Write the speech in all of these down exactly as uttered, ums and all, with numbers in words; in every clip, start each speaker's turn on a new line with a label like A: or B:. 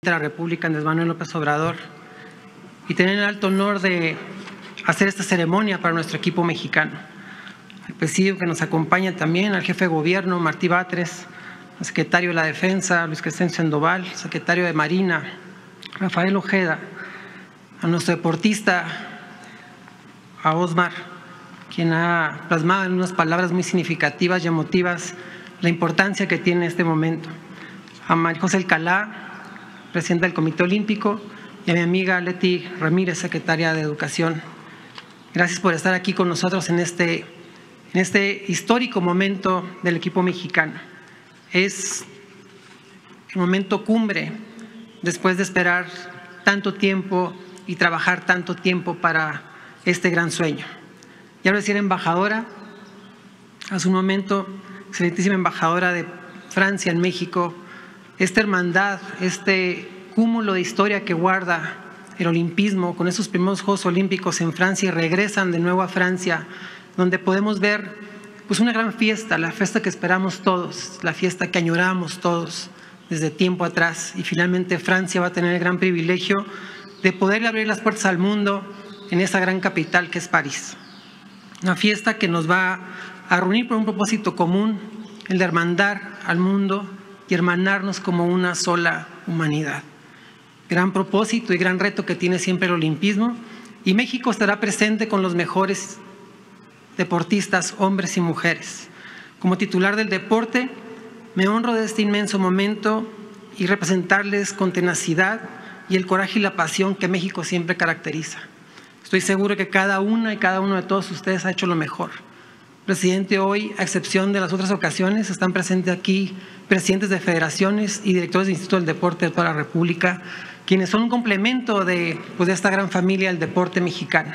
A: de la República, Andrés Manuel López Obrador, y tener el alto honor de hacer esta ceremonia para nuestro equipo mexicano. Al presidio que nos acompaña también, al jefe de gobierno, Martí Batres, al secretario de la Defensa, Luis Crescencio Sandoval, secretario de Marina, Rafael Ojeda, a nuestro deportista, a Osmar, quien ha plasmado en unas palabras muy significativas y emotivas la importancia que tiene este momento, a María José Alcalá, presidenta del Comité Olímpico, y a mi amiga Leti Ramírez, secretaria de Educación. Gracias por estar aquí con nosotros en este, en este histórico momento del equipo mexicano. Es el momento cumbre después de esperar tanto tiempo y trabajar tanto tiempo para este gran sueño. Ya lo decía la embajadora, hace un momento, excelentísima embajadora de Francia en México, esta hermandad, este cúmulo de historia que guarda el olimpismo con esos primeros Juegos Olímpicos en Francia y regresan de nuevo a Francia, donde podemos ver pues una gran fiesta, la fiesta que esperamos todos, la fiesta que añoramos todos desde tiempo atrás, y finalmente Francia va a tener el gran privilegio de poder abrir las puertas al mundo en esa gran capital que es París. Una fiesta que nos va a reunir por un propósito común, el de hermandar al mundo y hermanarnos como una sola humanidad. Gran propósito y gran reto que tiene siempre el olimpismo, y México estará presente con los mejores deportistas, hombres y mujeres. Como titular del deporte, me honro de este inmenso momento y representarles con tenacidad y el coraje y la pasión que México siempre caracteriza. Estoy seguro que cada una y cada uno de todos ustedes ha hecho lo mejor. Presidente, hoy, a excepción de las otras ocasiones, están presentes aquí presidentes de federaciones y directores de Instituto del Deporte de toda la República, quienes son un complemento de, pues, de esta gran familia del deporte mexicano.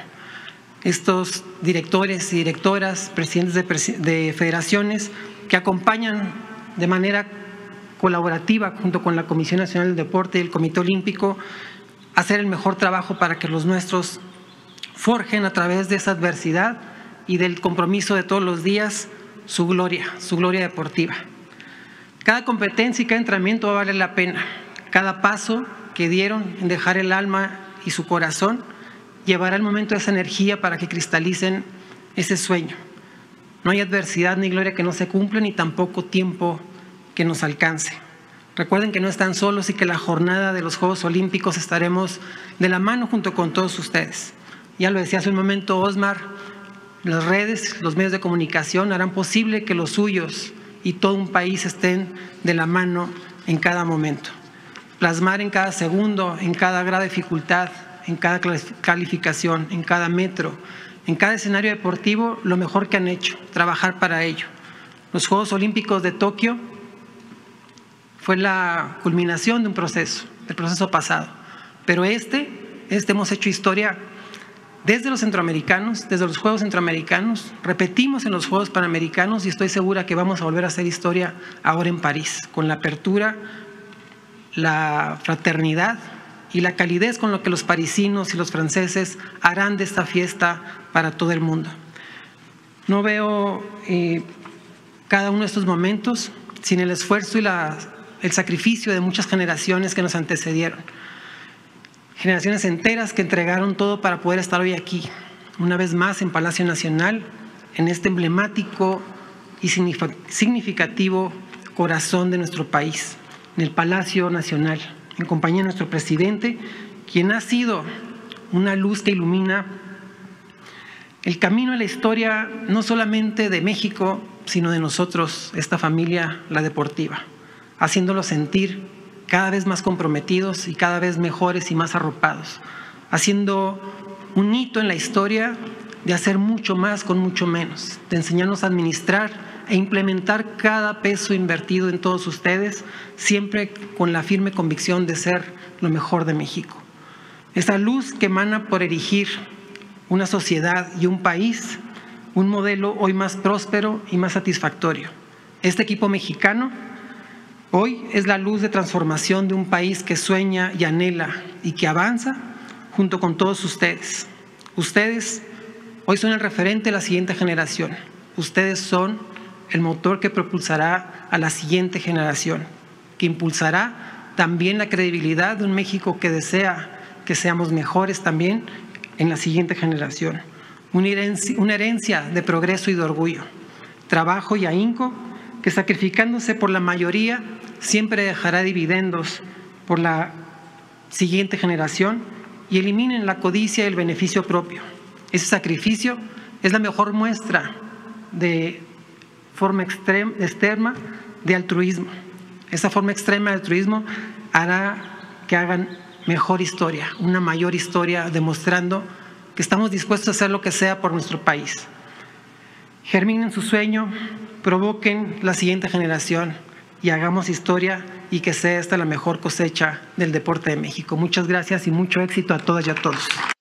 A: Estos directores y directoras, presidentes de, de federaciones que acompañan de manera colaborativa junto con la Comisión Nacional del Deporte y el Comité Olímpico a hacer el mejor trabajo para que los nuestros forjen a través de esa adversidad y del compromiso de todos los días su gloria, su gloria deportiva. Cada competencia y cada entrenamiento va a valer la pena. Cada paso que dieron en dejar el alma y su corazón llevará el momento de esa energía para que cristalicen ese sueño. No hay adversidad ni gloria que no se cumpla, ni tampoco tiempo que nos alcance. Recuerden que no están solos y que la jornada de los Juegos Olímpicos estaremos de la mano junto con todos ustedes. Ya lo decía hace un momento Osmar, las redes, los medios de comunicación harán posible que los suyos y todo un país estén de la mano en cada momento. Plasmar en cada segundo, en cada grado de dificultad, en cada calificación, en cada metro, en cada escenario deportivo, lo mejor que han hecho, trabajar para ello. Los Juegos Olímpicos de Tokio fue la culminación de un proceso, del proceso pasado. Pero este, este hemos hecho historia desde los centroamericanos, desde los Juegos Centroamericanos, repetimos en los Juegos Panamericanos y estoy segura que vamos a volver a hacer historia ahora en París, con la apertura, la fraternidad y la calidez con lo que los parisinos y los franceses harán de esta fiesta para todo el mundo. No veo eh, cada uno de estos momentos sin el esfuerzo y la, el sacrificio de muchas generaciones que nos antecedieron. Generaciones enteras que entregaron todo para poder estar hoy aquí, una vez más en Palacio Nacional, en este emblemático y significativo corazón de nuestro país, en el Palacio Nacional, en compañía de nuestro presidente, quien ha sido una luz que ilumina el camino a la historia, no solamente de México, sino de nosotros, esta familia, la deportiva, haciéndolo sentir cada vez más comprometidos y cada vez mejores y más arropados, haciendo un hito en la historia de hacer mucho más con mucho menos, de enseñarnos a administrar e implementar cada peso invertido en todos ustedes, siempre con la firme convicción de ser lo mejor de México. Esa luz que emana por erigir una sociedad y un país, un modelo hoy más próspero y más satisfactorio. Este equipo mexicano hoy es la luz de transformación de un país que sueña y anhela y que avanza junto con todos ustedes. Ustedes hoy son el referente de la siguiente generación. Ustedes son el motor que propulsará a la siguiente generación, que impulsará también la credibilidad de un México que desea que seamos mejores también en la siguiente generación. Una herencia, una herencia de progreso y de orgullo, trabajo y ahínco que, sacrificándose por la mayoría, siempre dejará dividendos por la siguiente generación y eliminen la codicia y el beneficio propio. Ese sacrificio es la mejor muestra de forma extrema, extrema de altruismo. Esa forma extrema de altruismo hará que hagan mejor historia, una mayor historia, demostrando que estamos dispuestos a hacer lo que sea por nuestro país. Germinen su sueño, provoquen la siguiente generación y hagamos historia y que sea esta la mejor cosecha del deporte de México. Muchas gracias y mucho éxito a todas y a todos.